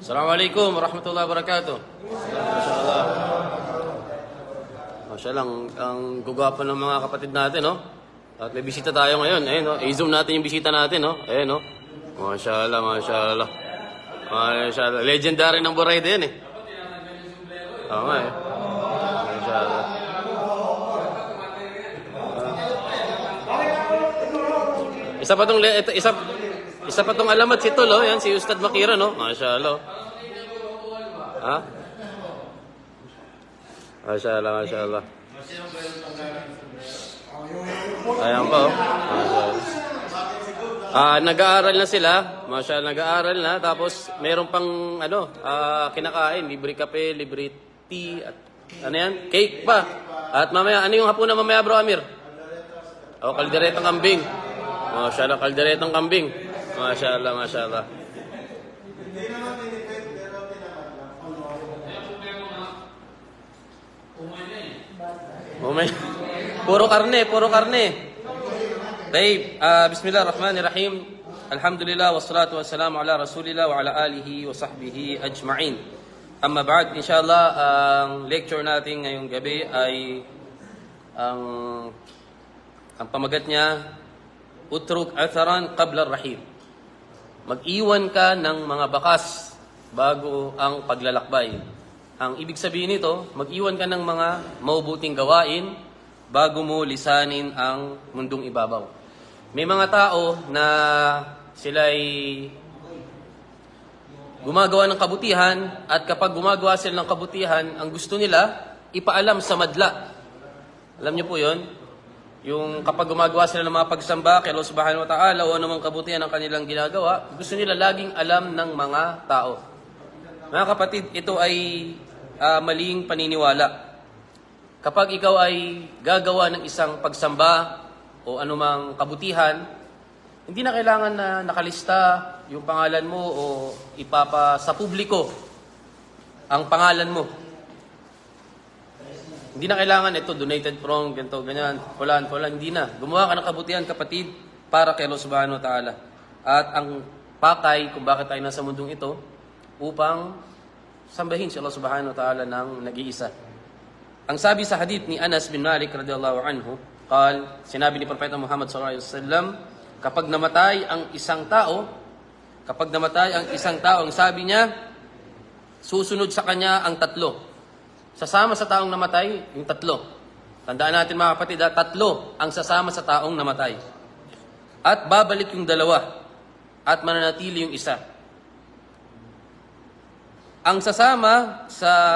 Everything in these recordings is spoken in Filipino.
Assalamualaikum warahmatullahi wabarakatuh. Masyaallah. Masyaallah, ang gugwapo ng mga kapatid natin, no? At may bisita tayo ngayon. Ayun, no? I-zoom natin yung bisita natin, no? Ayun, no? Masyaallah, masyaallah. Masyaallah. Legendary ng Buraida yan, eh. Oo nga, eh. Masyaallah. Isa pa tong alamat si Tol, oh. Yan, si Ustad Makira, no? Masyaallah. Ha? Masyaallah, masyaallah. Ayan po. Nag-aaral na sila. Masyaallah, nag-aaral na. Tapos, meron pang, kinakain. Libre kape, libre tea, at ano yan? Cake pa. At mamaya, ano yung hapunan mamaya, Bro Amir? Kalderetang kambing. Masyaallah, kalderetang kambing. Masyaallah, masyaallah. Puro karne, puro karne. Taib, bismillahirrahmanirrahim. Alhamdulillah, wassalatu wassalamu ala rasulillah wa ala alihi wa sahbihi ajma'in. Amma ba'd, inshallah, ang lecture natin ngayong gabi ay ang pamagat niya, utruk atharan qabla ar-rahim. Mag-iwan ka ng mga bakas bago ang paglalakbay. Ang ibig sabihin nito, mag-iwan ka ng mga mabubuting gawain bago mo lisanin ang mundong ibabaw. May mga tao na sila'y gumagawa ng kabutihan, at kapag gumagawa sila ng kabutihan, ang gusto nila, ipaalam sa madla. Alam niyo po yon? Yung kapag gumagawa sila ng mga pagsamba kay Allah subhanahu wa ta'ala o anumang kabutihan ang kanilang ginagawa, gusto nila laging alam ng mga tao. Mga kapatid, ito ay maling paniniwala. Kapag ikaw ay gagawa ng isang pagsamba o anumang kabutihan, hindi na kailangan na nakalista yung pangalan mo o ipapa sa publiko ang pangalan mo. Hindi na kailangan ito donated from ganito, ganyan, fulan, hindi na. Gumawa ka ng kabutihan, kapatid, para kay Allah subhanahu wa ta'ala. At ang pakay kung bakit tayo nasa mundong ito, upang sambahin si Allah subhanahu wa ta'ala ng nag-iisa. Ang sabi sa hadith ni Anas bin Malik radhiyallahu anhu, sinabi ni Propeta Muhammad sallallahu alaihi wasallam, kapag namatay ang isang tao, ang sabi niya, susunod sa kanya ang tatlo. Sasama sa taong namatay, yung tatlo. Tandaan natin mga kapatid, tatlo ang sasama sa taong namatay. At babalik yung dalawa, at mananatili yung isa. Ang sasama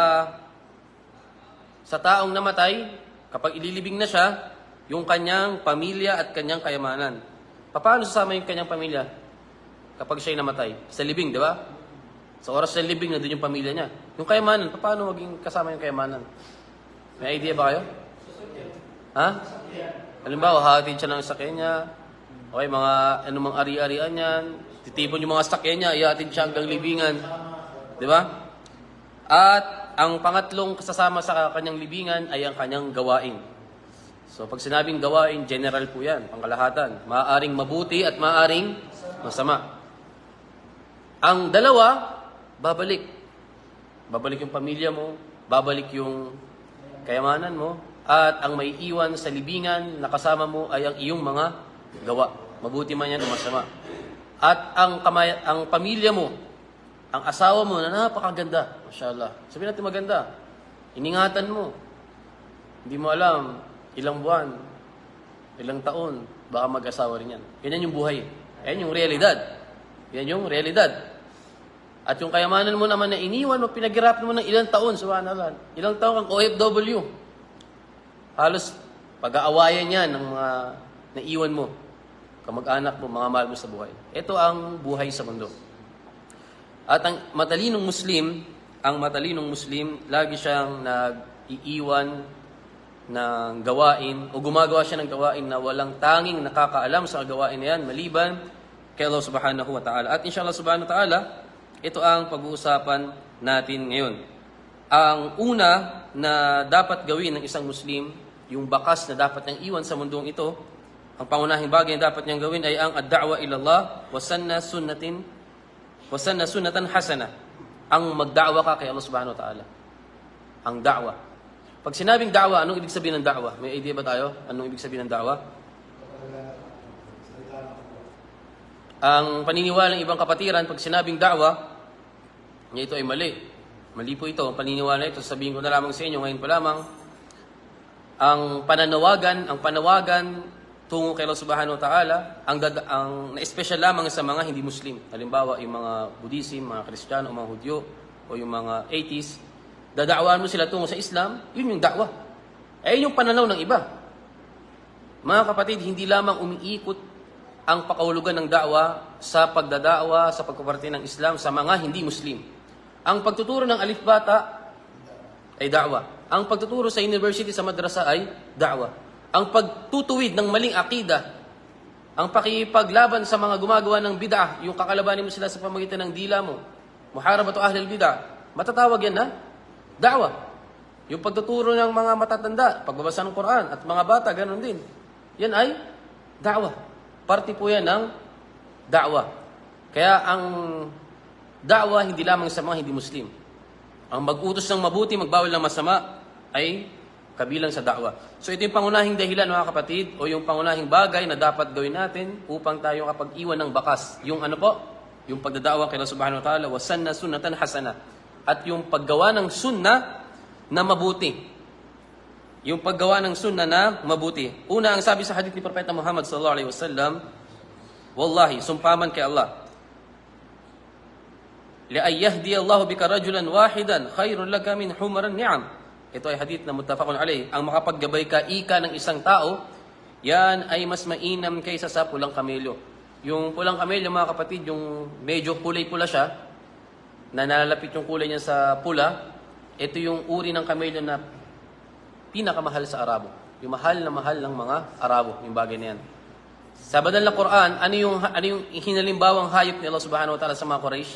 sa taong namatay, kapag ililibing na siya, yung kanyang pamilya at kanyang kayamanan. Paano sasama yung kanyang pamilya kapag siya'y namatay? Sa libing, di ba? Sa oras ng libing, nandun yung pamilya niya. Yung kayamanan, paano maging kasama yung kayamanan? May idea ba kayo? Ha? Halimbawa, hahatid siya ng sakyan niya. Okay, mga anumang ari-arian yan. Titipon yung mga sakyan niya, ihatid siya hanggang libingan. Di ba? At ang pangatlong kasama sa kanyang libingan ay ang kanyang gawain. So pag sinabing gawain, general po yan, pangkalahatan. Maaaring mabuti at maaaring masama. Ang dalawa, babalik. Babalik yung pamilya mo, babalik yung kayamanan mo, at ang may iwan sa libingan na kasama mo ay ang iyong mga gawa. Mabuti man yan o masama. At ang pamilya mo, ang asawa mo na napakaganda, mashallah. Sabihin natin maganda. Iningatan mo. Hindi mo alam, ilang buwan, ilang taon, baka mag-asawa rin yan. Ganyan yung buhay. Yan yung realidad. Yan yung realidad. At yung kayamanan mo naman na iniwan mo, pinaghirapan mo ng ilang taon, subhanallah. Ilang taon kang OFW. Halos pag-aawayan yan ng mga naiwan mo, kamag-anak mo, mga mahal mo sa buhay. Ito ang buhay sa mundo. At ang matalinong Muslim, lagi siyang nag-iiwan ng gawain o gumagawa siya ng gawain na walang tanging nakakaalam sa gawain na yan, maliban kay Allah subhanahu wa ta'ala. At inshallah subhanahu wa ta'ala, ito ang pag-uusapan natin ngayon. Ang una na dapat gawin ng isang Muslim, yung bakas na dapat niyang iwan sa mundong ito, ang pangunahing bagay na dapat niyang gawin ay ang ad-da'wa ila Allah wa sanna sunnatan hasana. ang magda'wa ka kay Allah subhanahu wa ta'ala. Ang da'wa. Pag sinabing da'wa, anong ibig sabihin ng da'wa? May idea ba tayo? Anong ibig sabihin ng da'wa? Ang paniniwala ng ibang kapatiran, pag sinabing da'wa, ito ay mali. Mali po ito. Ang paniniwala ito, sabihin ko na lamang sa inyo, ngayon pa lamang, ang panawagan tungo kay Allah subhanahu wa ta'ala, ang na-special lamang sa mga hindi Muslim. Halimbawa, yung mga Buddhism, mga Kristiyano, mga Hudyo, o yung mga atheists, dadawaan mo sila tungo sa Islam, yun yung da'wa. Eh, yung pananaw ng iba. Mga kapatid, hindi lamang umiikot ang pakahulugan ng da'wa sa pagdada'wa, sa pagpaparte ng Islam sa mga hindi Muslim. Ang pagtuturo ng alif bata ay da'wa. Ang pagtuturo sa university, sa madrasa ay da'wa. Ang pagtutuwid ng maling akida, ang pakipaglaban sa mga gumagawa ng bid'ah, yung kakalabanin mo sila sa pamagitan ng dila mo, muharabatu ahlil bid'ah, matatawag yan na da'wa. Yung pagtuturo ng mga matatanda, pagbabasa ng Quran at mga bata, ganun din. Yan ay da'wa. Parte po yan ng da'wa. Kaya ang da'wa hindi lamang sa mga hindi Muslim. Ang mag-utos ng mabuti, magbawal ng masama ay kabilang sa da'wa. So ito yung pangunahing dahilan mga kapatid o yung pangunahing bagay na dapat gawin natin upang tayo kapag-iwan ng bakas. Yung ano po? Yung pagdada'wa kay Allah subhanahu wa ta'ala, wasanna sunnatan hasana. At yung paggawa ng sunna na mabuti. Yung paggawa ng sunna na mabuti. Una, ang sabi sa hadith ni Propeta Muhammad sallallahu alaihi wasallam, wallahi, sumpaman kay Allah, li'ay yahdi Allahu bika rajulan wahidan khairun laka min humaran ni'am. Ito ay hadith na muttafaqun alayh. Ang makapaggabay ka ika ng isang tao, yan ay mas mainam kaysa sa pulang kamelyo. Yung pulang kamelyo mga kapatid, yung medyo kulay-pula siya, na nalalapit yung kulay niya sa pula, ito yung uri ng kamelyo na pinakamahal sa Arabo. Yung mahal na mahal ng mga Arabo, yung bagay na yan. Sa banal na Quran, ano yung hinalimbawang hayop ni Allah subhanahu wa ta'ala sa mga Quraysh?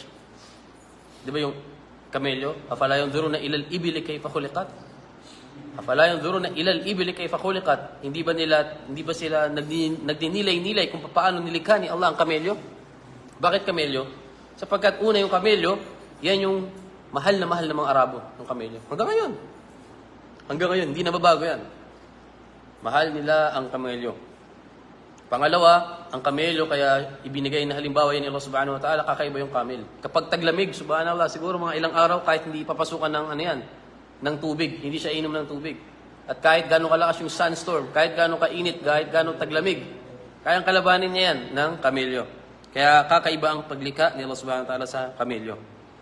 Di ba yung kamelyo? Afala yanzuruna ilal ibili kayfa khuliqat? Afala yanzuruna ilal ibili kayfa khuliqat? Hindi ba sila nagdinilay-nilay kung paano nilikha ni Allah ang kamelyo? Bakit kamelyo? Sapagkat una yung kamelyo, yan yung mahal na mga Arabo, yung kamelyo. Hanggang ngayon, hindi nababago yan. Mahal nila ang kamelyo. Pangalawa, ang kamelyo, kaya ibinigay na halimbawa yan ni Allah subhanahu wa ta'ala, kakaiba yung kamel. Kapag taglamig, subhanallah, siguro mga ilang araw, kahit hindi papasukan ng tubig, hindi siya inom ng tubig. At kahit gano'ng kalakas yung sunstorm, kahit gano'ng kainit, kahit gano'ng taglamig, kayang kalabanin niya yan ng kamelyo. Kaya kakaiba ang paglikha ni Allah subhanahu wa ta'ala sa kamelyo.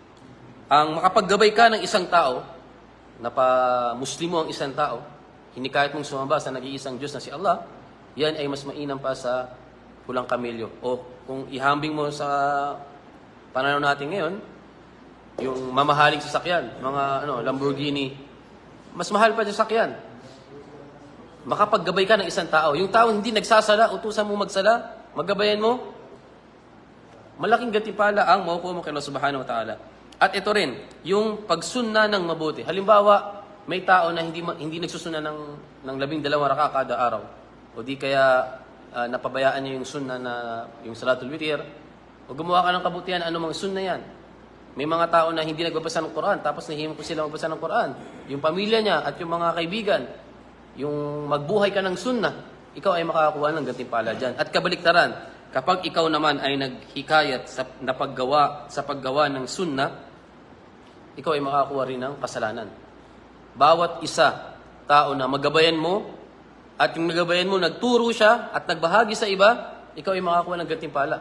Ang makapaggabay ka ng isang tao, na pa-Muslimo ang isang tao, hindi kahit mong sumamba sa nag-iisang Diyos na si Allah, yan ay mas mainam pa sa pulang kamelyo. O kung ihambing mo sa pananaw natin ngayon, yung mamahaling sasakyan, mga Lamborghini, mas mahal pa yung sasakyan. Makapaggabay ka ng isang tao. Yung tao hindi nagsasala, utusan mo magsala, maggabayan mo, malaking gantimpala ang makukuha mo kay Allah subhanahu wa ta'ala. At ito rin, yung pagsunna ng mabuti. Halimbawa, may tao na hindi nagsusuna ng 12 raka kada araw. O di kaya napabayaan niya yung sunna na yung salatul witir. O gumawa ka ng kabutihan, anumang sunna yan. May mga tao na hindi nagbabasa ng Quran, tapos nahihimo ko sila magbasa ng Quran. Yung pamilya niya at yung mga kaibigan, yung magbuhay ka ng sunna, ikaw ay makakakuha ng gantimpala dyan. At kabaliktaran, kapag ikaw naman ay naghikayat sa paggawa ng sunna, ikaw ay makakakuha rin ng kasalanan. Bawat isa, tao na magabayan mo, at yung nagabayan mo, nagturo siya, at nagbahagi sa iba, ikaw ay makakakuha ng gantimpala.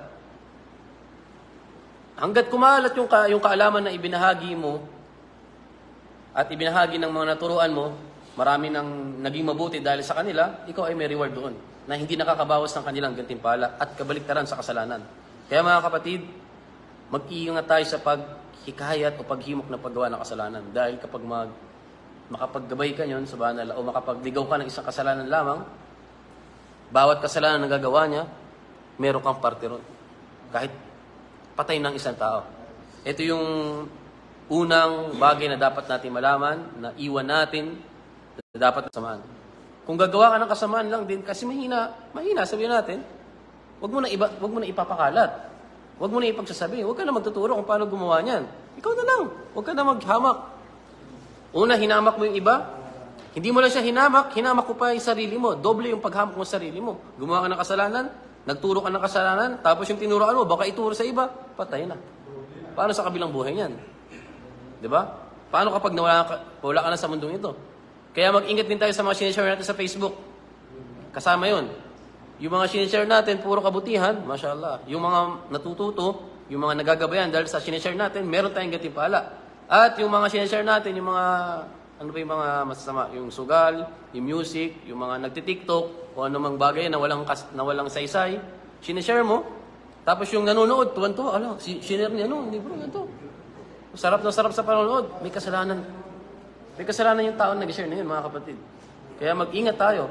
Hanggat kumalat yung kaalaman na ibinahagi mo, at ibinahagi ng mga naturuan mo, marami nang naging mabuti dahil sa kanila, ikaw ay may reward doon, na hindi nakakabawas ng kanilang gantimpala, at kabaliktaran sa kasalanan. Kaya mga kapatid, mag-iingat tayo sa paghikayat o paghimok na paggawa ng kasalanan. Dahil kapag makapaggabay ka yun, subhanallah, o makapagligaw ka ng isang kasalanan lamang, bawat kasalanan na gagawa niya, meron kang parte ron. Kahit patay ng isang tao. Ito yung unang bagay na dapat natin malaman, na iwan natin, na dapat samaan. Kung gagawa ka ng kasamaan lang din, kasi mahina, sabihin natin, wag mo na ipapakalat. Huwag mo na ipagsasabi. Huwag ka na magtuturo kung paano gumawa niyan. Ikaw na lang. Huwag ka na maghamak. Una, hinamak mo yung iba. Hindi mo lang siya hinamak ko pa yung sarili mo. Doble yung paghamak mo sa sarili mo. Gumawa ka ng kasalanan, nagturo ka ng kasalanan, tapos yung tinuruan mo, baka ituro sa iba, patay na. Paano sa kabilang buhay niyan? Diba? Paano kapag wala ka na sa mundong ito? Kaya mag-ingat din tayo sa mga sinishare natin sa Facebook. Kasama yun. Yung mga sinishare natin, puro kabutihan, mashallah. Yung mga natututo, yung mga nagagabayan dahil sa sinishare natin, meron tayong gantimpala. At yung mga sinishare natin, yung mga, ano ba yung mga masasama? Yung sugal, yung music, yung mga nagtitiktok, o anumang bagay na walang saysay, sinishare mo. Tapos yung nanonood, tuwan-tuwa, sinishare niya, hindi bro, ito. Sarap na sarap sa panonood. May kasalanan. May kasalanan yung taon nag-share na yun, mga kapatid. Kaya mag-ingat tayo.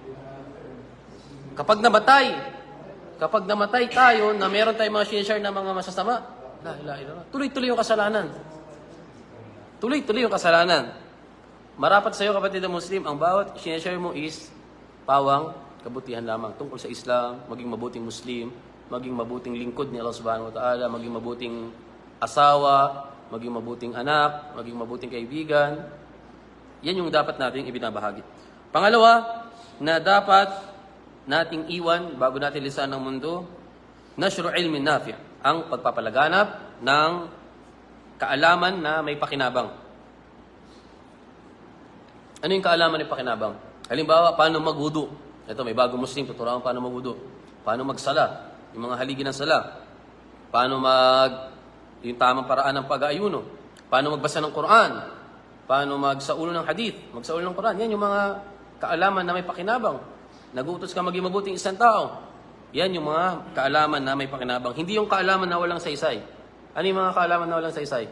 Kapag namatay tayo na meron tayong mga sinishare na mga masasama, tuloy-tuloy yung kasalanan. Tuloy-tuloy yung kasalanan. Marapat sa iyo, kapatid na Muslim, ang bawat sinishare mo is pawang kabutihan lamang tungkol sa Islam, maging mabuting Muslim, maging mabuting lingkod ni Allah Subhanahu wa Ta'ala, maging mabuting asawa, maging mabuting anak, maging mabuting kaibigan. Yan yung dapat nating ibinabahagi. Pangalawa, na dapat nating iwan bago natin lisan ng mundo, nashru ilmin nafi', ang pagpapalaganap ng kaalaman na may pakinabang. Ano yung kaalaman na may pakinabang? Halimbawa, paano magwudu? Ito, may bagong Muslim, tuturuan paano magwudu. Paano magsala? Yung mga haligi ng sala. Paano yung tamang paraan ng pag-aayuno. Paano magbasa ng Quran. Paano magsaulo ng hadith. Magsaulo ng Quran. Yan yung mga kaalaman na may pakinabang. Nagutos ka maging mabuting isang tao. Yan yung mga kaalaman na may pakinabang. Hindi yung kaalaman na walang saysay. Ano yung mga kaalaman na walang saysay?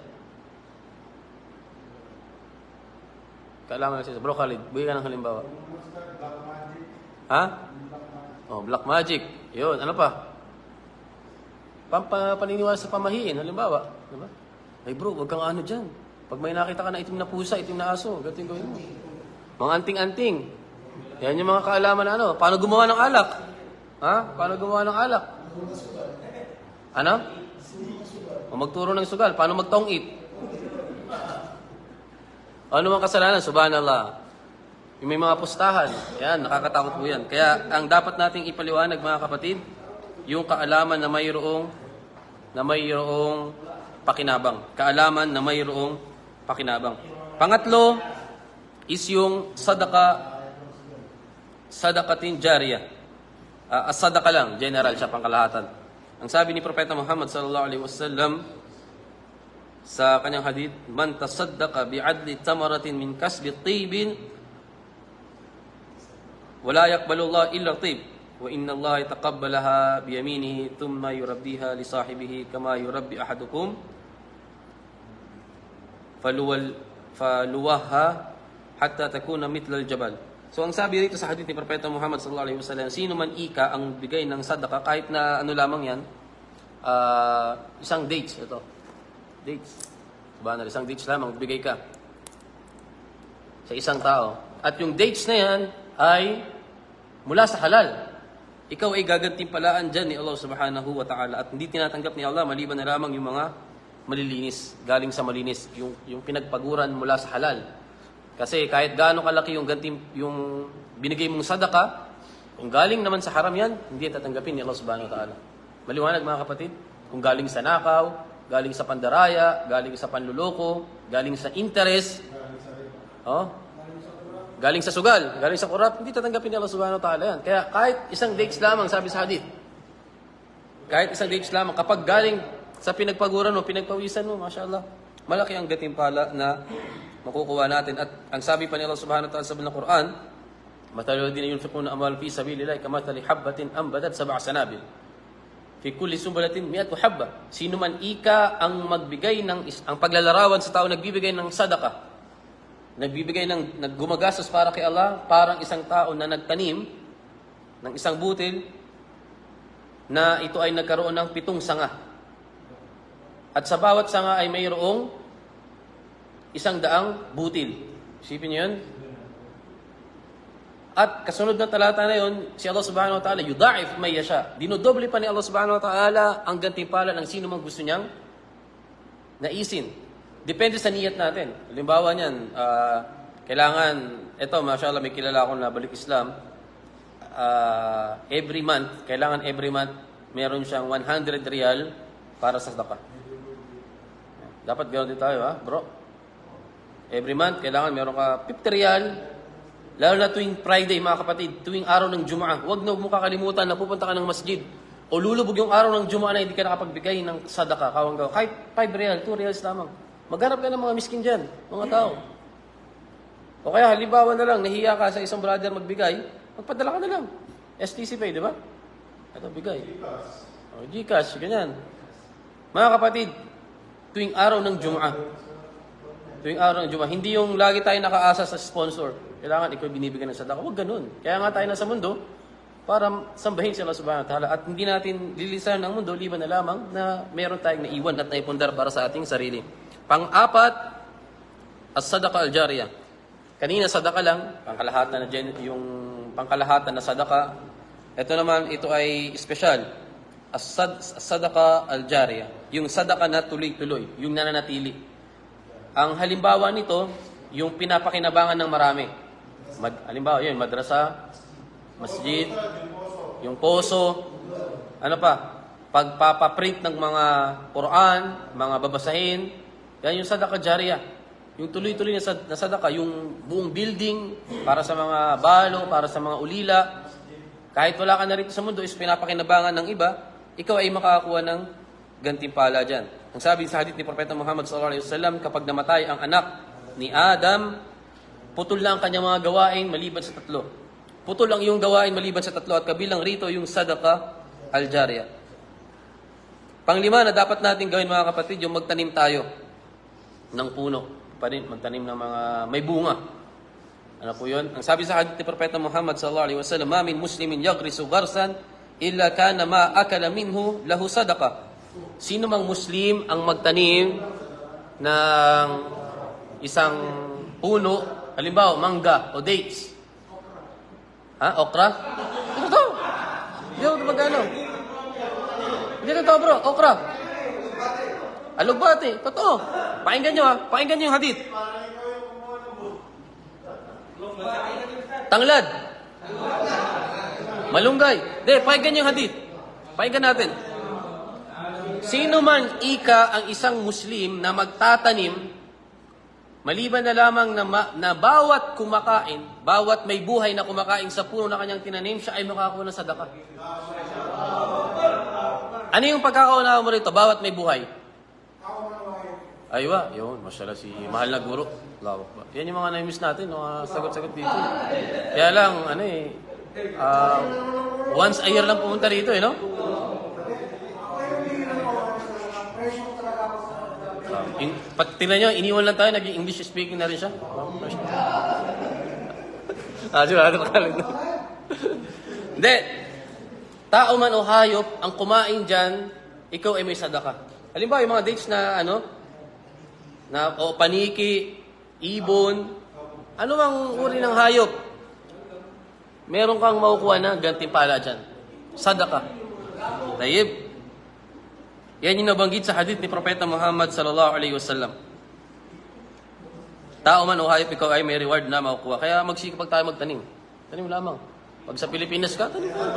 Kaalaman na saysay. Bro Khalid, bigyan ka ng halimbawa. Ha? Black magic. Yun, ano pa? Paniniwala sa pamahiin, halimbawa. Diba? Ay bro, wag kang ano dyan. Pag may nakita ka na itim na pusa, itim na aso, ganito yung gawin mo. Mga anting-anting. Yan yung mga kaalaman na ano. Paano gumawa ng alak? Ha? Paano gumawa ng alak? Ano? O magturo ng sugal. Paano magtong-it? Ano mga kasalanan? Subhanallah. Yung may mga pustahan. Yan, nakakatakot po yan. Kaya ang dapat nating ipaliwanag mga kapatid, yung kaalaman na mayroong pakinabang. Kaalaman na mayroong pakinabang. Pangatlo is yung sadaqatin jariyah. As-sadaqa lang, general siya, pangkalahatan. Ang sabi ni Propeta Muhammad sallallahu alaihi wasallam sa kanyang hadith, man tasaddaqa bi'adli tamaratin min kasbi tibin wala yaqbalu Allah illa tib wa inna Allah yataqabbalaha biyaminihi thumma yurabbiha li sahibihi kama yurabbi ahadukum faluwaha hatta takuna mithla al-jabal. So ang sabi rito sa hadith ni Propeta Muhammad sallallahu alaihi wasallam, sino man ika ang bigay ng sadaqa kahit na ano lamang yan, isang dates ito. Dates. Subhanallah, isang dates lamang bigay ka sa isang tao. At yung dates na yan ay mula sa halal. Ikaw ay gagantimpalaan dyan ni Allah Subhanahu wa Ta'ala at hindi tinatanggap ni Allah maliban na lamang yung mga malilinis, galing sa malinis, yung pinagpaguran mula sa halal. Kasi kahit gaano kalaki yung yung binigay mong sadaka, kung galing naman sa haram yan, hindi tatanggapin ni Allah Subhanahu wa Ta'ala. Maliwanag mga kapatid, kung galing sa nakaw, galing sa pandaraya, galing sa panluloko, galing sa interest, galing sa sugal, galing sa kurap, hindi tatanggapin ni Allah Subhanahu wa Ta'ala yan. Kaya kahit isang dates lamang, sabi sa hadith, kahit isang dates lamang, kapag galing sa pinagpaguran mo, pinagpawisan mo, mashallah, malaki ang gatimpala na makukuha natin. At ang sabi pa ni Allah Subhanahu wa Ta'ala sa Quran, mathalul ladina yunfiquna amwalahum fi sabilillahi kamathali habbatin anbatat sab'a sanabil fi kulli sunbulatin mi'atu habba. Sino man ika ang magbigay ang paglalarawan sa tao nagbibigay ng sadaqa, naggumagastos para kay Allah, parang isang tao na nagtanim ng isang butil na ito ay nagkaroon ng 7 sanga. At sa bawat sanga ay mayroong 100 butil. Isipin niyo yun? At kasunod na talata na yun, si Allah subhanahu wa ta'ala, yudha'if may yasha. Dinodoble pa ni Allah subhanahu wa ta'ala ang gantimpala ng sino mang gusto niyang naisin. Depende sa niyat natin. Halimbawa niyan, kailangan, eto, mashallah, may kilala akong nabalik Islam. Every month, meron siyang 100 riyal para sa sadaqah. Dapat ganoon din tayo, ha, bro? Every month, kailangan meron ka 50 riyal. Lalo na tuwing Friday, mga kapatid, tuwing araw ng Jumu'ah, huwag mo kakalimutan na pupunta ka ng masjid. O lulubog yung araw ng Jumu'ah na hindi ka nakapagbigay ng sadaka, kawang-gawa. Kahit 5 real, 2 reals lamang. Maghanap ka ng mga miskin dyan, mga tao. O kaya, halimbawa na lang, nahiya ka sa isang brother magbigay, magpadala ka na lang. STC Pay, di ba? Ito, bigay. O, Gcash, ganyan. Mga kapatid, tuwing araw ng Jumu'ah, hindi yung lagi tayo nakaasa sa sponsor. Kailangan ikaw binibigyan ng sadaka. Huwag ganun. Kaya nga tayo nasa mundo para sambahin si Allah subhanahu wa ta'ala at hindi natin lilisan ang mundo liban na lamang na meron tayong naiwan at naipundar para sa ating sarili. Pang-apat, as-sadaqa al-jariyah. Kanina sadaka lang, yung pangkalahatan na sadaka. Ito naman, ito ay espesyal. As-sadaqa al-jariyah. Yung sadaka na tuloy-tuloy, yung nananatili. Ang halimbawa nito, yung pinapakinabangan ng marami. Halimbawa, yun, madrasa, masjid, yung poso, ano pa, pagpapaprint ng mga Quran, mga babasahin, yan yung sadaka jariyah. Yung tuloy-tuloy na sadaka, yung buong building, para sa mga balo, para sa mga ulila. Kahit wala ka na rito sa mundo, is pinapakinabangan ng iba, ikaw ay makakakuha ng gantimpala dyan. Ang sabi sa hadith ni Propeta Muhammad SAW, kapag namatay ang anak ni Adam, putol lang ang kanyang mga gawain maliban sa 3. Putol ang iyong gawain maliban sa 3 at kabilang rito yung sadaqa al-jariyah. Panglima na dapat natin gawin, mga kapatid, yung magtanim tayo ng puno. Magtanim ng mga may bunga. Ano po yun? Ang sabi sa hadith ni Propeta Muhammad SAW, "Ma min muslimin yagrisu gharsan illa kana ma akala minhu lahu sadaqa." Sino mang Muslim ang magtanim ng isang puno, halimbawa, mangga o dates. Ha? Okra? Ano to? Hindi ako magano. Hindi na to, bro. Okra. Alugbati. Totoo. Pakinggan nyo, ha? Pakinggan nyo yung hadith. Tanglad. Malunggay. Hindi, pakinggan nyo yung hadith. Pakinggan natin. Sino man ika ang isang Muslim na magtatanim, maliban na lamang na bawat kumakain, bawat may buhay na kumakain sa puno na kanyang tinanim, siya ay makakakuha ng sadaka. Ano yung pagkakaunawa mo rito? Bawat may buhay. Aywa, yun, masyala si mahal na guro. Yan yung mga na-miss natin, mga sagot-sagot dito. Kaya lang, once a year lang pumunta rito, no? Tingnan nyo, iniwan lang tayo, naging English speaking na rin siya. Hindi. Tao man o hayop, ang kumain dyan, ikaw ay may sadaka. Halimbawa, yung mga dates na, o paniki, ibon, ano ang uri ng hayop? Meron kang makukuha na gantimpala dyan. Sadaka. Tayyib. Yan yung nabanggit sa hadith ni Propeta Muhammad sallallahu alaihi wasallam. Tao man o hayop, ikaw ay may reward na makukuha. Kaya magsikapag tayo magtanim. Tanim lamang. Pag sa Pilipinas ka, tanim ka.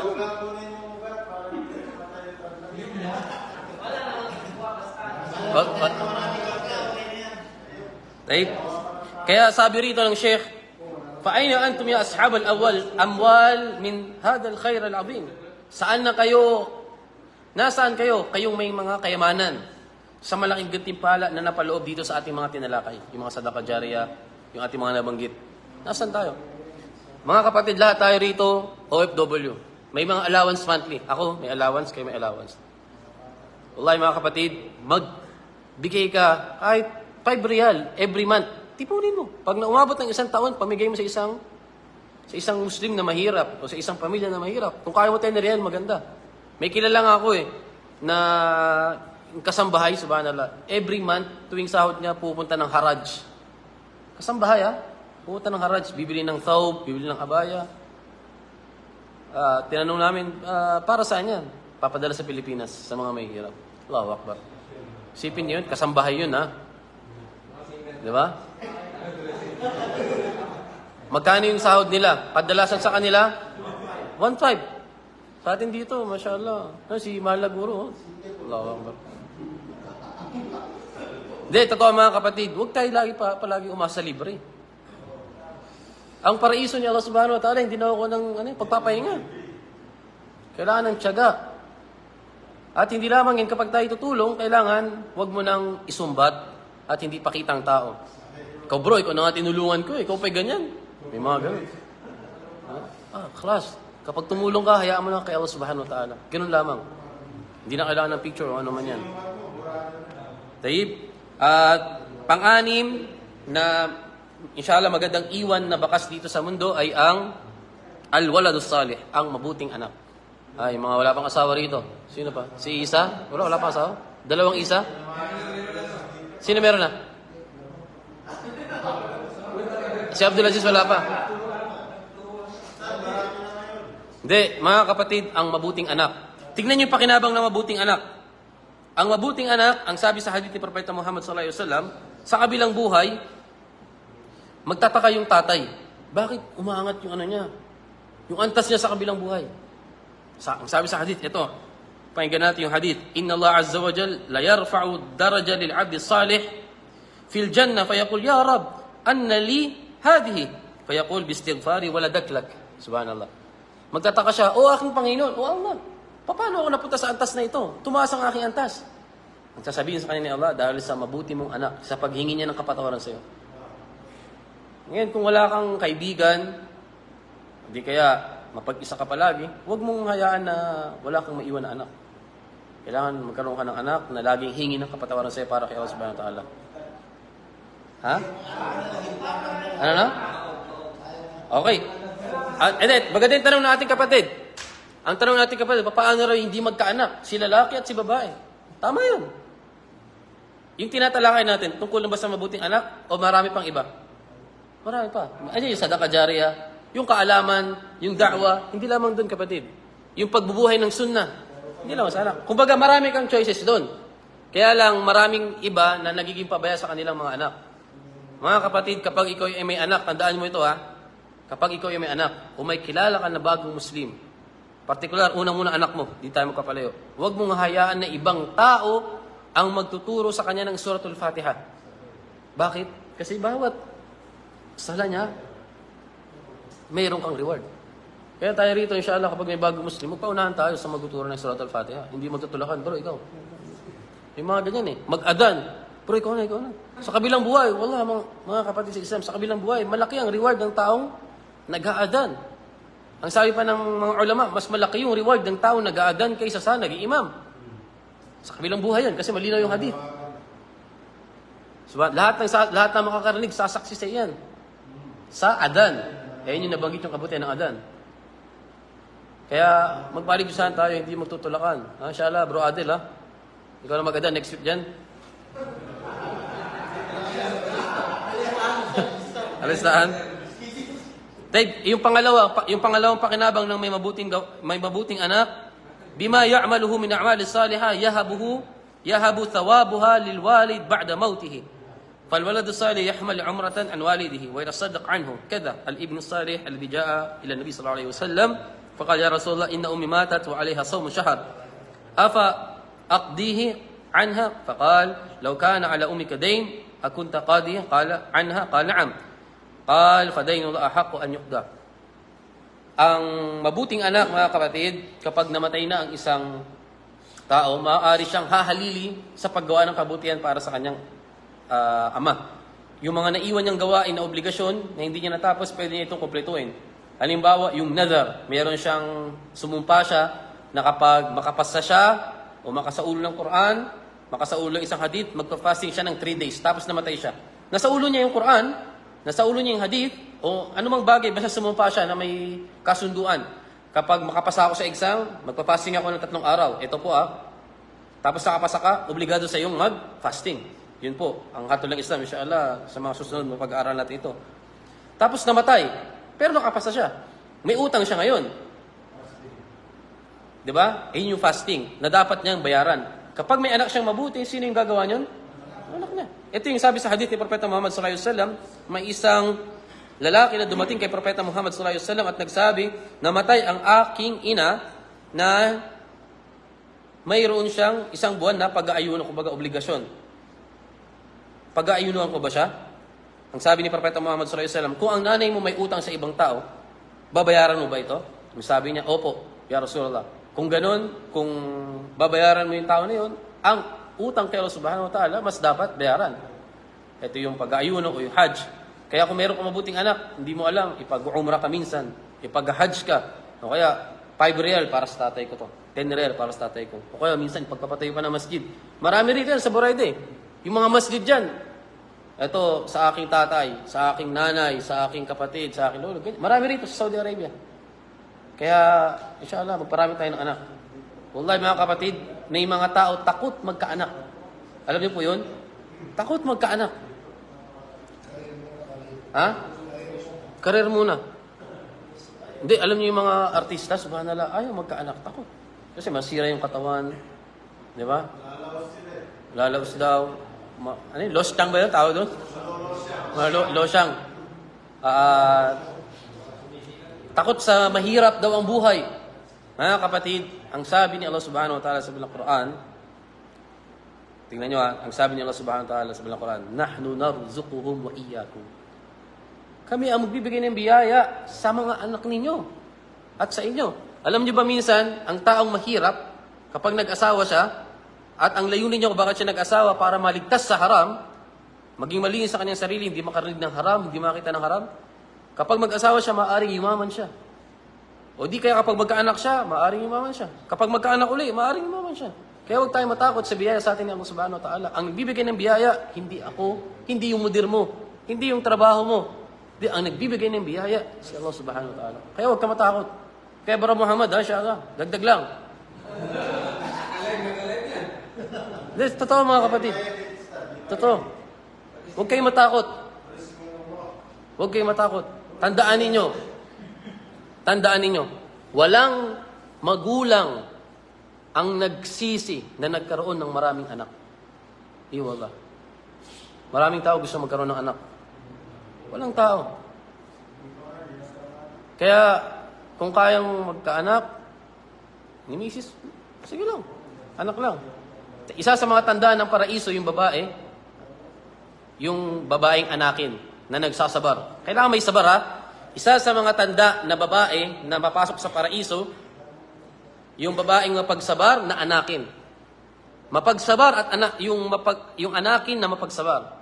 Kaya sabi rito ng Sheikh, "Fa'ayna antum ya ashab al-awwal amwal min hadha al-khair al-'azim?" Saan na kayo? Nasaan kayo? Kayong may mga kayamanan sa malaking gantimpala na napaloob dito sa ating mga tinalakay. Yung mga sadaqa jariyah, yung ating mga nabanggit. Nasaan tayo? Mga kapatid, lahat tayo rito, OFW. May mga allowance monthly. Ako, may allowance, kayo may allowance. Wallahi mga kapatid, magbigay ka kahit 5 real every month. Tipunin mo. Pag naumabot ng 1 taon, pamigay mo sa isang Muslim na mahirap o sa isang pamilya na mahirap. Kung kaya mo 10 real, maganda. May kilala nga ako na kasambahay, subhanallah. Every month, tuwing sahod niya, pupunta ng haraj. Kasambahay, ha? Pupunta ng haraj, bibili ng thawb, bibili ng abaya. Tinanong namin, para saan yan? Papadala sa Pilipinas, sa mga may hirap. Allahu Akbar. Sipin niyo yun, kasambahay yun, ha? Di ba? Magkano yung sahod nila? Kadalasan sa kanila, 1.5. Sa atin dito, mashallah. Si Malaguro, Allahu Akbar. Hindi, totoo mga kapatid, huwag tayo palagi umasa libre. Ang paraiso ni Allah subhanahu wa ta'ala, hindi na ako ng pagpapahinga. Kailangan ng tiyaga. At hindi lamang yan, kapag tayo tutulong, kailangan huwag mo nang isumbat at hindi pakita ang tao. Ikaw bro, ikaw na nga tinulungan ko, ikaw pa'y ganyan. May mga ganun. Class, kapag tumulong ka, hayaan mo lang kay Allah subhanahu wa ta'ala. Ganun lamang. Hindi na kailangan ng picture o ano man yan. Taib. At pang-anim na inshallah magandang iwan na bakas dito sa mundo ay ang al-waladus salih, ang mabuting anak. Ay, mga wala pang asawa rito. Sino pa? Si Isa? Wala pang asawa? Dalawang Isa? Sino meron na? Si Abdul Aziz wala pa. Hindi, mga kapatid, ang mabuting anak. Tignan niyo yung pakinabang ng mabuting anak. Ang mabuting anak, ang sabi sa hadith ni Propeta Muhammad sallallahu alaihi wasallam, sa kabilang buhay, magtataka yung tatay. Bakit umaangat yung ano niya? Yung antas niya sa kabilang buhay. Ang sabi sa hadith, ito. Pakinggan natin yung hadith. Inna Allah azza wa jal la yarfa'u daraja lil 'abdi salih fil jannah fayaqul ya rab anna li hadhihi fayaqul bi istighfari waladak lak. Subhanallah. Magtataka siya, "O aking Panginoon, o Allah, paano ako napunta sa antas na ito? Tumaas ang aking antas." Ang sasabihin sa kanya ni Allah, dahil sa mabuti mong anak, sa paghingi niya ng kapatawaran sa iyo. Ngayon, kung wala kang kaibigan, hindi kaya mapag-isa ka palagi, huwag mong hayaan na wala kang maiwan na anak. Kailangan magkaroon ka ng anak na laging hingi ng kapatawaran sa iyo para kay Allah subhanahu wa ta'ala. Ha? Ano na? Okay. Maganda yung tanong natin kapatid. Ang tanong natin kapatid, paano raw hindi magkaanak? Si lalaki at si babae. Tama yun. Yung tinatalakay natin, tungkol na ba sa mabuting anak o marami pang iba? Marami pa. Ano yung sadaqah jariyah, yung kaalaman, yung da'wa, hindi lamang doon kapatid. Yung pagbubuhay ng sunnah, hindi lamang sa anak. Kumbaga marami kang choices doon. Kaya lang maraming iba na nagiging pabaya sa kanilang mga anak. Mga kapatid, kapag ikaw ay may anak, tandaan mo ito ha, kapag ikaw ay may anak, o may kilala ka na bagong Muslim, partikular, unang muna anak mo, di tayo magkapalayo, huwag mong hayaan na ibang tao ang magtuturo sa kanya ng suratul Fatiha. Bakit? Kasi bawat sala niya, mayroon kang reward. Kaya tayo rito, inshallah, kapag may bagong Muslim, magpaunahan tayo sa magtuturo ng suratul Fatiha. Hindi magtutulakan, bro, ikaw. Yung mga ganyan Mag-adan. Bro, ikaw na. Sa kabilang buhay, wala mga kapatid sa Islam, sa kabilang buhay, malaki ang reward ng taong nag-aadan. Ang sabi pa ng mga ulama, mas malaki yung reward ng taong nag-aadan kaysa sa nag-iimam. Sa kabilang buhay yan, kasi malinaw yung hadith. So, lahat ng makakarinig, sasaksi sa iyan. Sa adan. Ayun yung nabanggit yung kabutihan ng adan. Kaya, magpaligsahan tayo, hindi magtutulakan. Inshallah, bro Adel, ha? Ikaw na mag-adan next week dyan. Alistahan? Dave, yung pangalawang pakinabang ng may mabuting anak, bima ya'maluhu min a'malis salihah yahabu thawabuha lil walid ba'da mautihi. فالولد الصالح يحمل عمرة عن والده ويتصدق عنه كذا الابن الصالح الذي جاء إلى النبي صلى الله عليه وسلم فقال يا رسول الله إن أمي ماتت وعليها صوم شهر أفأقضيه عنها فقال لو كان على أمك دين أكنت قاضيه قال عنها قال نعم قال فدين الله أحق أن يقضى. Ang mabuting anak, mga kapatid, kapag namatay na ang isang tao, maaari siyang hahalili sa paggawa ng kabutihan para sa kanyang ama. Yung mga naiwan niyang gawain na obligasyon na hindi niya natapos, pwede niya itong kumpletuhin. Halimbawa, yung nadar, meron siyang sumumpa siya na kapag makapasa siya o makasaulo ng Quran, makasaulo ng isang hadith, magpa-fasting siya ng 3 days, tapos namatay siya. Nasa ulo niya yung Quran, nasa ulo niya yung hadith, o anumang bagay, basta sumumpa siya na may kasunduan. Kapag makapasa ako sa exam, magpa-fasting ako ng 3 araw. Ito po Tapos nakapasa ka, obligado sa iyong mag-fasting. Yun po, ang hatol ng Islam, inshallah, sa mga susunod mo pag-aaral natin ito. Tapos namatay, pero nakapasa siya. May utang siya ngayon. Di ba? Yun yung fasting na dapat niyang bayaran. Kapag may anak siyang mabuti, sino yung gagawa niyon? Anak niya. Ito yung sabi sa hadith ni Propeta Muhammad sallallahu alaihi wasallam, may isang lalaki na dumating kay Propeta Muhammad sallallahu alaihi wasallam at nagsabi, namatay ang aking ina na mayroon siyang isang buwan na pag-aayuno, kumbaga obligasyon. Pag-aayunuhan ko ba siya? Ang sabi ni Propeta Muhammad sallallahu alaihi wasallam, kung ang nanay mo may utang sa ibang tao, babayaran mo ba ito? Ang sabi niya, opo, ya Rasulullah. Kung ganun, kung babayaran mo yung tao na yun, ang utang kay Allah subhanahu wa ta'ala, mas dapat bayaran. Ito yung pag-aayuno o yung hajj. Kaya kung meron ka mabuting anak, hindi mo alam, ipag-umrah ka minsan, ipag-hajj ka, o kaya 5 real para sa tatay ko to, 10 real para sa tatay ko. O kaya minsan, pagpapatayo pa ng masjid. Marami rito yan sa Boracay. Yung mga masjid dyan, ito, sa aking tatay, sa aking nanay, sa aking kapatid, sa aking lolo. Marami rito sa Saudi Arabia. Kaya, inshallah, magparami tayo ng anak. Wallahi mga kapatid, may mga tao takot magkaanak. Alam niyo po yun? Takot magkaanak. Ha? Karir muna. Hindi, alam niyo yung mga artista, subhanallah, ayaw magkaanak, takot. Kasi masira yung katawan. Di ba? Lalaos daw. Ano yun? Losyang ba yun? Tawag doon? Losyang. Takot sa mahirap daw ang buhay. Mga kapatid, ang sabi ni Allah subhanahu wa ta'ala sa bilang Quran, tingnan nyo ang sabi ni Allah subhanahu wa ta'ala sa bilang Quran, nahnu narzuquhum wa iyyakum. Kami ang magbibigay ng biyaya sa mga anak ninyo at sa inyo. Alam nyo ba minsan, ang taong mahirap, kapag nag-asawa siya, at ang layunin niya kung bakit siya nag-asawa para maligtas sa haram, maging malinis sa kanyang sarili, hindi makarinig ng haram, hindi makita ng haram, kapag mag-asawa siya, maaaring yumaman siya. O di kaya kapag magkaanak siya, maaaring yumaman siya. Kapag magkaanak uli, maaaring yumaman siya. Kaya huwag tayo matakot sa biyaya sa atin ni Allah subhanahu wa ta'ala. Ang nagbibigay ng biyaya, hindi ako, hindi yung mudir mo, hindi yung trabaho mo. Ang nagbibigay ng biyaya, si Allah subhanahu wa ta'ala. Kaya huwag ka matakot. Kaya Bara Muhammad, inshallah, dagdag lang. Totoo mga kapatid. Totoo. Huwag kayong matakot. Huwag kayong matakot. Tandaan ninyo, walang magulang ang nagsisi na nagkaroon ng maraming anak. Wala. Maraming tao gusto magkaroon ng anak. Walang tao. Kaya, kung kayang magkaanak, ni misis, sige lang, anak lang. Isa sa mga tandaan ng paraiso, yung babae, yung babaeng anakin na nagsasabar. Kailangan may sabar ha. Isa sa mga tanda na babae na mapasok sa paraiso, yung babaeng mapagsabar na anakin. Mapagsabar at anak, yung anakin na mapagsabar.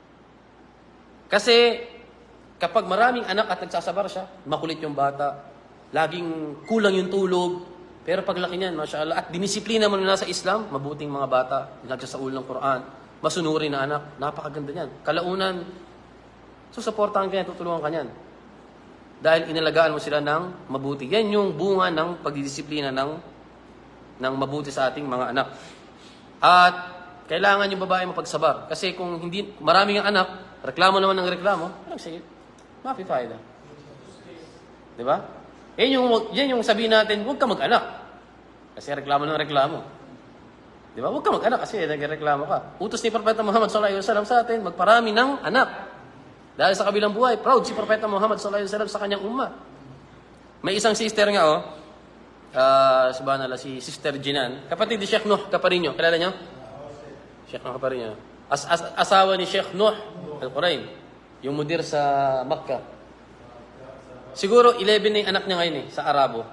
Kasi kapag maraming anak at nagsasabar siya, makulit yung bata, laging kulang yung tulog, pero paglaki niyan, mashallah, at dinisiplina mo na sa Islam, mabuting mga bata, nagsasaul ng Quran, masunuri na anak, napakaganda niyan. Kalaunan, susuportahan ka niyan, tutulungan ka niyan. Dahil inalagaan mo sila ng mabuti. Yan yung bunga ng pagdidisiplina ng mabuti sa ating mga anak. At kailangan yung babae mapagsabar. Kasi kung hindi maraming anak, reklamo naman ng reklamo, sige, mapifayda. Diba? Yan yung sabihin natin, huwag ka mag-anak. Kasi reklamo ng reklamo. Diba? Huwag ka mag-anak kasi nagreklamo ka. Utos ni Propeta Muhammad sallallahu alaihi wasallam sa atin, magparami ng anak. Dahil sa kabilang buhay, proud si Propeta Muhammad sallallahu alaihi wasallam sa kanyang umma. May isang sister nga, subhanallah, si Sister Jinan. Kapatid ni Sheikh Nuh Caparino. Kilala niyo? Sheikh Nuh Caparino. Asawa ni Sheikh Nuh Al-Qurain. Yung mudir sa Makkah. Siguro 11 na yung anak niya ngayon sa Arabo.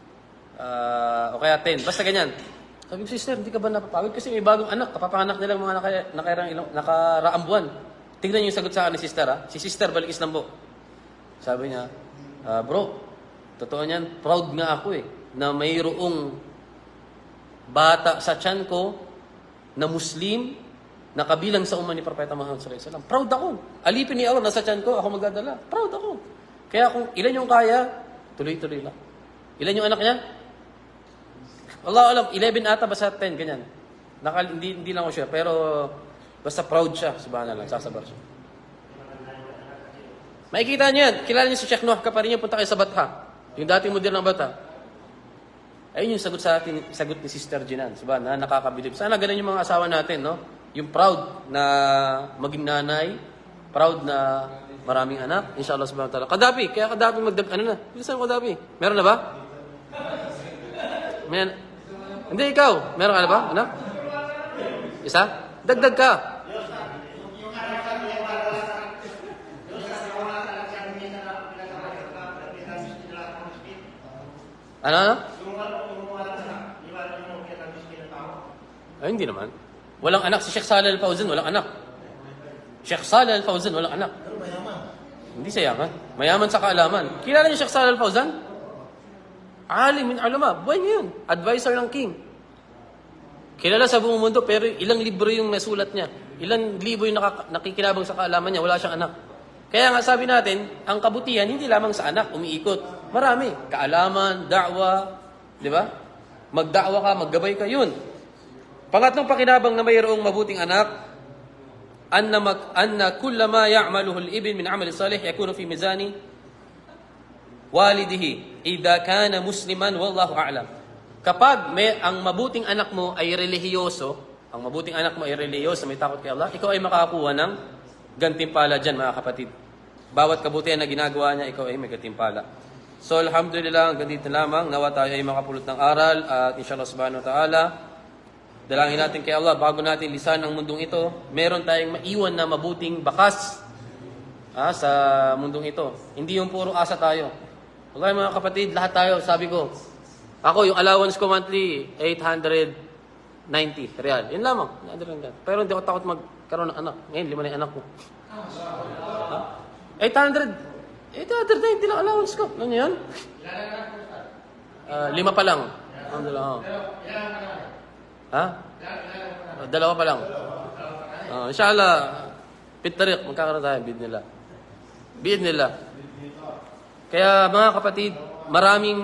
O kaya 10. Basta ganyan. Sabi ko, sister, hindi ka ba napapagod? Kasi may bagong anak. Kapapanganak nilang mga nakaraang buwan. Tingnan niyo yung sagot sa akin ni sister. Si sister, balikis lang po. Sabi niya, bro, totoo niyan, proud nga ako na mayroong bata sa tiyan ko na Muslim na kabilang sa umma ni Propeta Muhammad sallallahu alaihi wasallam. Proud ako. Alipin ni Allah, nasa tiyan ko, ako magdadala. Proud ako. Kaya kung ilan yung kaya, tuloy-tuloy lang. Ilan yung anak niya? Allah alam, 11 ata, basta 10, ganyan. Hindi lang ako sure, pero basta proud siya, subhanallah, sasabar siya. Makikita niyo yan. Kilala niyo si Sheikh Nuh Caparino, punta kayo sa Batha. Yung dating model ng Batha. Ayun yung sagot sa atin, sagot ni Sister Jinan. Diba? Na nakakabilib. Sana ganun yung mga asawa natin, no? Yung proud na maging nanay, proud na maraming anak, inshallah subhanahu wa ta'ala. Kadapi, kaya kadapi ano na? Bilisan kadapi. Meron na ba? Hindi, ikaw. Meron ka na ba, anak? Isa? Dagdag ka. Ano? Ay, hindi naman. Walang anak. Si Sheikh Saleh Al-Fawzan, walang anak. Sheikh Saleh Al-Fawzan, walang anak. Hindi siya yaman. Mayaman sa kaalaman. Kilala niyo Sheikh Saleh Al-Fawzan? Alim min ulama. Buhay niya yun. Advisor ng king. Kilala sa buong mundo, pero ilang libro yung nasulat niya. Ilang libo yung nakikinabang sa kaalaman niya. Wala siyang anak. Kaya nga sabi natin, ang kabutihan hindi lamang sa anak, umiikot. Marami. Kaalaman, da'wa, di ba? Magda'wa ka, maggabay ka, yun. Pangatlong pakinabang na mayroong mabuting anak, anna kullama ya'maluhu al-ibn min 'amali salih yakunu fi mizani walidihi idha kana musliman wallahu a'lam. Kapag ang mabuting anak mo ay relihiyoso, may takot kay Allah, ikaw ay makakakuha ng gantimpala diyan, mga kapatid. Bawat kabutihan na ginagawa niya, ikaw ay may gantimpala. So alhamdulillah, hanggang dito lamang. Nawa tayo ay makapulot ng aral at inshallah subhanahu wa ta'ala, dalangin natin kay Allah, bago natin lisan ang mundong ito, meron tayong maiwan na mabuting bakas sa mundong ito. Hindi yung puro asa tayo. Wallahi mga kapatid, lahat tayo, sabi ko, ako yung allowance ko monthly, 890 real. Yun lamang. Pero hindi ako takot magkaroon ng anak. Ngayon, 5 na yung anak ko. 890 lang allowance ko. Ano yan? 5 pa lang. Alhamdulillah. Dalawa pa lang. Inshallah, pitarik, magkakaroon tayo, bid nila. Kaya mga kapatid, maraming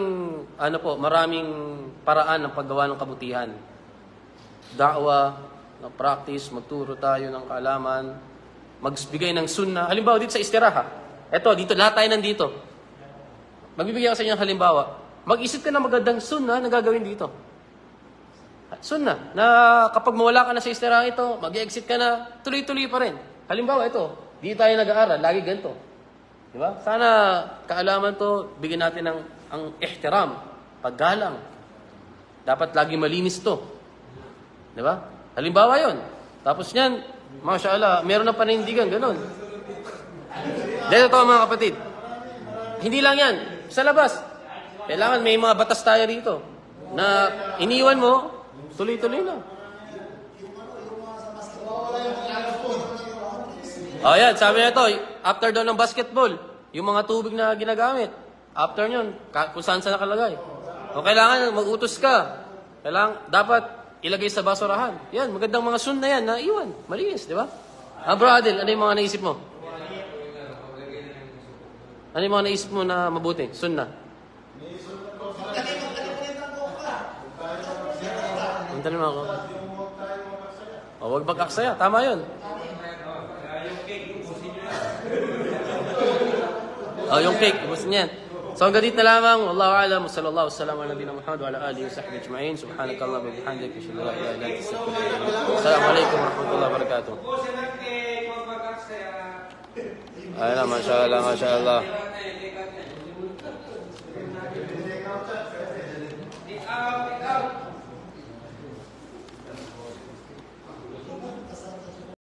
paraan ng paggawa ng kabutihan. Da'wa, practice, magturo tayo ng kaalaman, magbigay ng sunnah. Halimbawa dito sa istiraha. Dito, lahat tayo nandito. Magbibigay ako sa inyo ng halimbawa. Mag-isip ka ng magandang sunnah na gagawin dito. Sunnah, na kapag mawala ka na sa istiraha ito, mag-exit ka na, tuloy-tuloy pa rin. Halimbawa ito, di tayo nag-aaral, lagi ganito. Diba? Sana kaalaman to, bigyan natin ang ihtiram, paggalang. Dapat lagi malinis to. Diba? Halimbawa yon. Tapos niyan, mashallah, meron na panindigan, ganun. Dahil ito mga kapatid, hindi lang yan, sa labas. Kailangan may mga batas tayo rito na iniwan mo, tuloy-tuloy na. Yan, sabi na ito, after daw ng basketball, yung mga tubig na ginagamit, after nyon, kung saan sa nakalagay. O kailangan mag-utos ka. Kailangan, dapat ilagay sa basurahan. Yan, magandang mga sunna yan na iwan. Malinis, di ba? Bro Adel, ano yung mga naisip mo? Ano yung mga naisip mo na mabuti? Sunna. Punta naman ako. Huwag mag-aksaya. Tama yun. Yung cake. Ubusin yan. So hanggang dito na lamang. Wallahu a'lam. Sallallahu wasallam ala nabiyina Muhammad wa ala alihi wa sahbihi ajma'in. Subhanakallah wa bihamdika. Asyhadu an la ilaha illa anta astaghfiruka wa atubu ilaik. Assalamualaikum warahmatullahi wabarakatuh. Ayun na, mashallah, mashallah.